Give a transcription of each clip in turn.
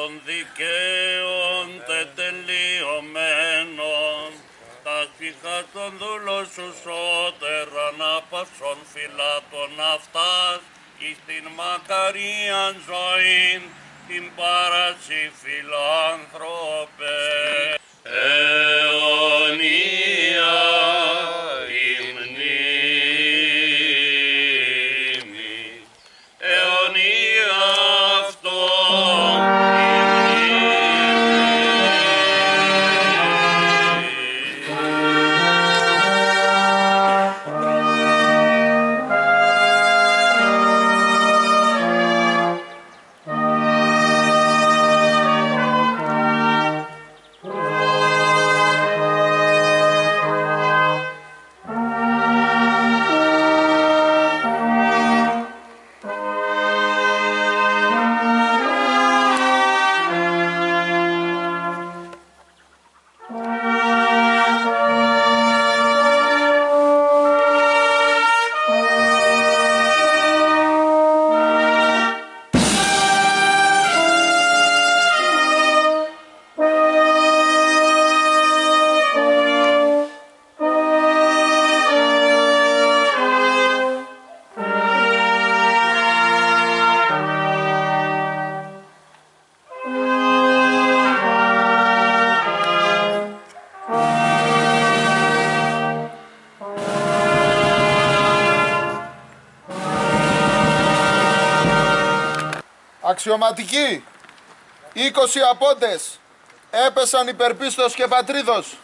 των δικαίων τετελειωμένων, τα σπίχα των δούλων σου σώτερα να παυσών φυλάτων αυτάς, εις την μακαρίαν ζωήν, την παρασύ φιλάνθρωπε. Αιωνία η μνήμη, αιωνία αυτόν η Αξιωματικοί, 20 απόντες έπεσαν υπερπίστος και πατρίδος.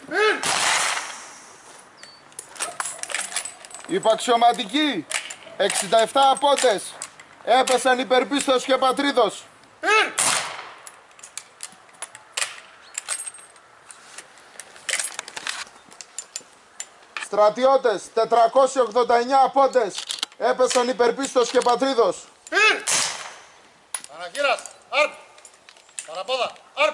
Υπαξιωματικοί, 67 απόντες έπεσαν υπερπίστος και πατρίδος. Στρατιώτες, 489 απόντες έπεσαν υπερπίστος και πατρίδος. Αναχείρας, άρμ! Παραπόδα, άρμ!